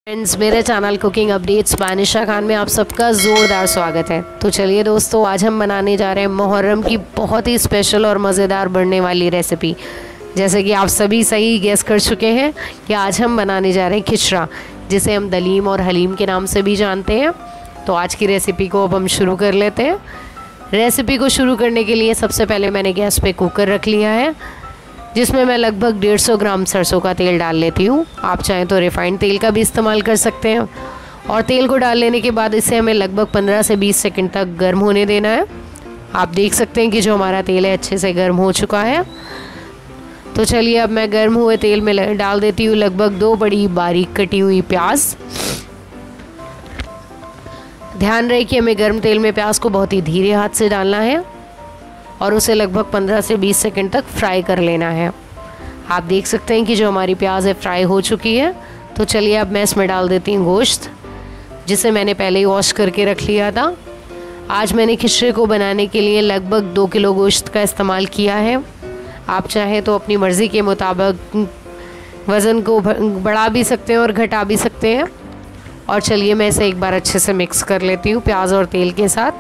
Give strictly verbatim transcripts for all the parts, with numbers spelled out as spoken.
Friends, मेरे channel cooking updates Banisha Khan में आप सबका ज़ोरदार स्वागत है। तो चलिए दोस्तों, आज हम बनाने जा रहे हैं मुहर्रम की बहुत ही स्पेशल और मज़ेदार बनने वाली रेसिपी। जैसे कि आप सभी सही गेस कर चुके हैं कि आज हम बनाने जा रहे हैं खिचड़ा, जिसे हम दलीम और हलीम के नाम से भी जानते हैं। तो आज की रेसिपी को अब हम शुरू कर लेते हैं। रेसिपी को शुरू करने के लिए सबसे पहले मैंने गैस पे कुकर रख लिया है, जिसमें मैं लगभग डेढ़ सौ ग्राम सरसों का तेल डाल लेती हूँ। आप चाहें तो रिफाइंड तेल का भी इस्तेमाल कर सकते हैं। और तेल को डाल लेने के बाद इसे हमें लगभग पंद्रह से बीस सेकंड तक गर्म होने देना है। आप देख सकते हैं कि जो हमारा तेल है अच्छे से गर्म हो चुका है। तो चलिए, अब मैं गर्म हुए तेल में डाल देती हूँ लगभग दो बड़ी बारीक कटी हुई प्याज। ध्यान रहे कि हमें गर्म तेल में प्याज को बहुत ही धीरे हाथ से डालना है और उसे लगभग पंद्रह से बीस सेकंड तक फ्राई कर लेना है। आप देख सकते हैं कि जो हमारी प्याज है फ्राई हो चुकी है। तो चलिए, अब मैं इसमें डाल देती हूँ गोश्त, जिसे मैंने पहले ही वॉश करके रख लिया था। आज मैंने खिचड़े को बनाने के लिए लगभग दो किलो गोश्त का इस्तेमाल किया है। आप चाहें तो अपनी मर्ज़ी के मुताबिक वज़न को बढ़ा भी सकते हैं और घटा भी सकते हैं। और चलिए, मैं इसे एक बार अच्छे से मिक्स कर लेती हूँ प्याज और तेल के साथ।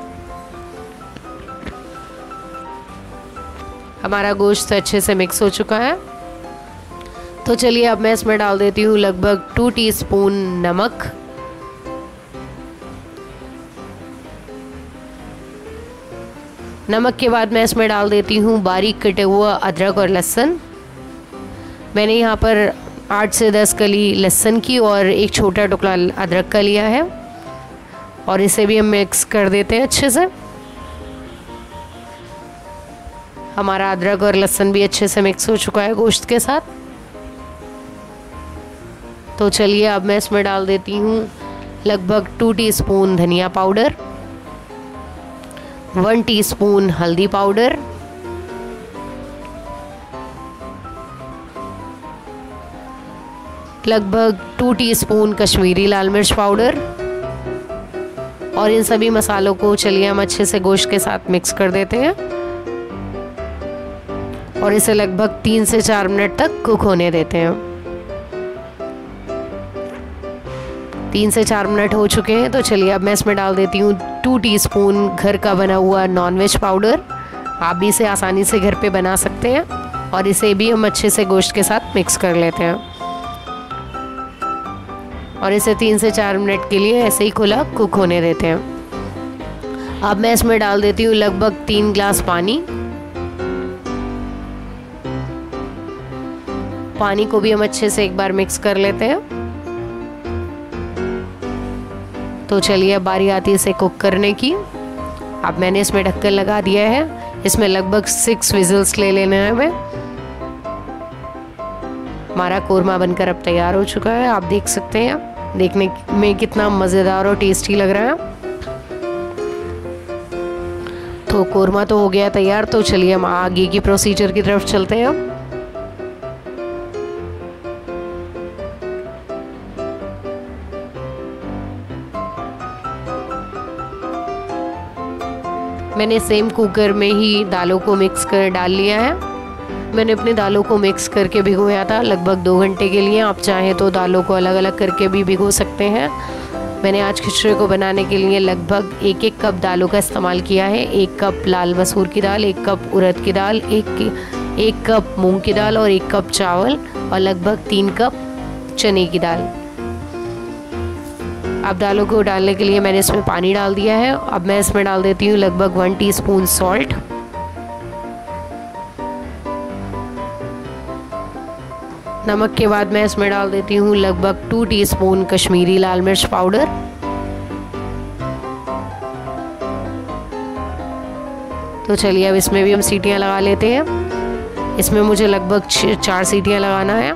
हमारा गोश्त अच्छे से मिक्स हो चुका है। तो चलिए, अब मैं इसमें डाल देती हूँ लगभग टू टीस्पून नमक, नमक के बाद मैं इसमें डाल देती हूँ बारीक कटे हुआ अदरक और लहसुन। मैंने यहाँ पर आठ से दस कली लहसुन की और एक छोटा टुकड़ा अदरक का लिया है और इसे भी हम मिक्स कर देते हैं अच्छे से। हमारा अदरक और लहसुन भी अच्छे से मिक्स हो चुका है गोश्त के साथ। तो चलिए, अब मैं इसमें डाल देती हूँ लगभग टू टीस्पून धनिया पाउडर, वन टीस्पून हल्दी पाउडर, लगभग टू टीस्पून कश्मीरी लाल मिर्च पाउडर। और इन सभी मसालों को चलिए हम अच्छे से गोश्त के साथ मिक्स कर देते हैं और इसे लगभग तीन से चार मिनट तक कुक होने देते हैं। तीन से चार मिनट हो चुके हैं। तो चलिए, अब मैं इसमें डाल देती हूँ टू टीस्पून घर का बना हुआ नॉनवेज पाउडर। आप भी इसे आसानी से घर पे बना सकते हैं और इसे भी हम अच्छे से गोश्त के साथ मिक्स कर लेते हैं और इसे तीन से चार मिनट के लिए ऐसे ही खुला कुक होने देते हैं। अब मैं इसमें डाल देती हूँ लगभग तीन गिलास पानी। पानी को भी हम अच्छे से एक बार मिक्स कर लेते हैं। तो चलिए, अब बारी आती है इसे कुक करने की। अब मैंने इसमें ढक्कन लगा दिया है। इसमें लगभग सिक्स विजिल्स ले लेना है हमें। हमारा कोरमा बनकर अब तैयार हो चुका है। आप देख सकते हैं देखने में कितना मज़ेदार और टेस्टी लग रहा है। तो कोरमा तो हो गया तैयार। तो चलिए, हम आगे की प्रोसीजर की तरफ चलते हैं। मैंने सेम कुकर में ही दालों को मिक्स कर डाल लिया है। मैंने अपने दालों को मिक्स करके भिगोया था लगभग दो घंटे के लिए। आप चाहें तो दालों को अलग अलग करके भी भिगो सकते हैं। मैंने आज खिचड़े को बनाने के लिए लगभग एक एक कप दालों का इस्तेमाल किया है। एक कप लाल मसूर की दाल, एक कप उड़द की दाल, एक एक कप मूंग की दाल और एक कप चावल और लगभग तीन कप चने की दाल। अब दालों को डालने के लिए मैंने इसमें पानी डाल दिया है। अब मैं इसमें डाल देती हूँ लगभग वन टीस्पून सॉल्ट, नमक के बाद मैं इसमें डाल देती हूँ लगभग टू टीस्पून कश्मीरी लाल मिर्च पाउडर। तो चलिए, अब इसमें भी हम सीटियाँ लगा लेते हैं। इसमें मुझे लगभग चार सीटियाँ लगाना है।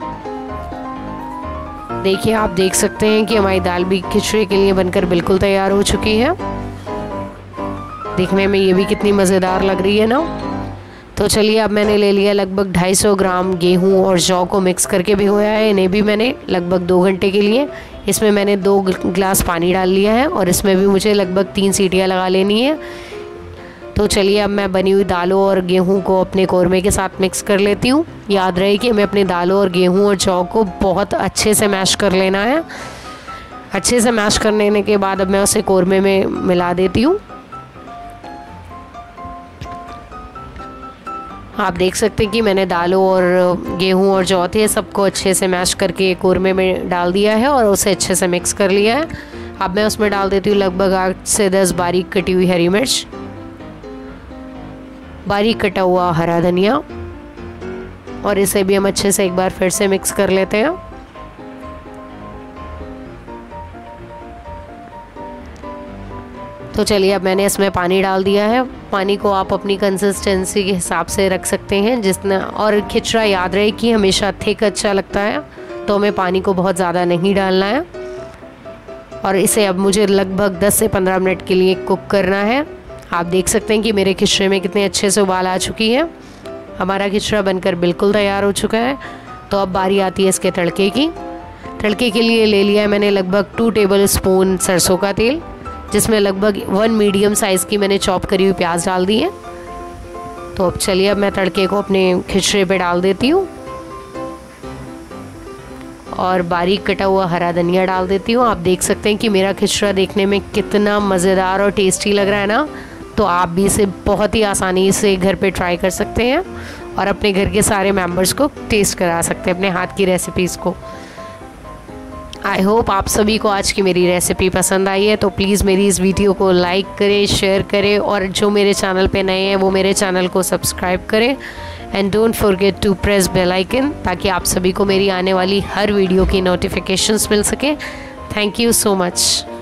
देखिए, आप देख सकते हैं कि हमारी दाल भी खिचड़े के लिए बनकर बिल्कुल तैयार हो चुकी है। देखने में ये भी कितनी मज़ेदार लग रही है ना। तो चलिए, अब मैंने ले लिया लगभग ढाई सौ ग्राम गेहूं और जौ को मिक्स करके भिगोया है। इन्हें भी मैंने लगभग दो घंटे के लिए, इसमें मैंने दो गिलास पानी डाल लिया है और इसमें भी मुझे लगभग तीन सीटियाँ लगा लेनी है। तो चलिए अब मैं बनी हुई दालों और गेहूं को अपने कौरमे के साथ मिक्स कर लेती हूँ। याद रहे कि हमें अपने दालों और गेहूं और जौ को बहुत अच्छे से मैश कर लेना है। अच्छे से मैश कर लेने के बाद अब मैं उसे कौरमे में मिला देती हूँ। आप देख सकते हैं कि मैंने दालों और गेहूं और जौ थे सबको अच्छे से मैश करके कौरमे में डाल दिया है और उसे अच्छे से मिक्स कर लिया है। अब मैं उसमें डाल देती हूँ लगभग आठ से दस बारीक कटी हुई हरी मिर्च, बारीक कटा हुआ हरा धनिया, और इसे भी हम अच्छे से एक बार फिर से मिक्स कर लेते हैं। तो चलिए अब मैंने इसमें पानी डाल दिया है। पानी को आप अपनी कंसिस्टेंसी के हिसाब से रख सकते हैं जितना, और खिचड़ा याद रहे कि हमेशा थिक अच्छा लगता है, तो हमें पानी को बहुत ज़्यादा नहीं डालना है। और इसे अब मुझे लगभग दस से पंद्रह मिनट के लिए कुक करना है। आप देख सकते हैं कि मेरे खिचड़े में कितने अच्छे से उबाल आ चुकी है। हमारा खिचड़ा बनकर बिल्कुल तैयार हो चुका है। तो अब बारी आती है इसके तड़के की। तड़के के लिए ले लिया है मैंने लगभग टू टेबल स्पून सरसों का तेल, जिसमें लगभग वन मीडियम साइज़ की मैंने चॉप करी हुई प्याज डाल दी है। तो अब चलिए अब मैं तड़के को अपने खिचड़े पे डाल देती हूँ और बारीक कटा हुआ हरा धनिया डाल देती हूँ। आप देख सकते हैं कि मेरा खिचड़ा देखने में कितना मज़ेदार और टेस्टी लग रहा है ना। तो आप भी इसे बहुत ही आसानी से घर पे ट्राई कर सकते हैं और अपने घर के सारे मेंबर्स को टेस्ट करा सकते हैं अपने हाथ की रेसिपीज़ को। आई होप आप सभी को आज की मेरी रेसिपी पसंद आई है। तो प्लीज़ मेरी इस वीडियो को लाइक करें, शेयर करें, और जो मेरे चैनल पे नए हैं वो मेरे चैनल को सब्सक्राइब करें। And don't forget to press bell icon, ताकि आप सभी को मेरी आने वाली हर वीडियो की नोटिफिकेशंस मिल सके। Thank you so much.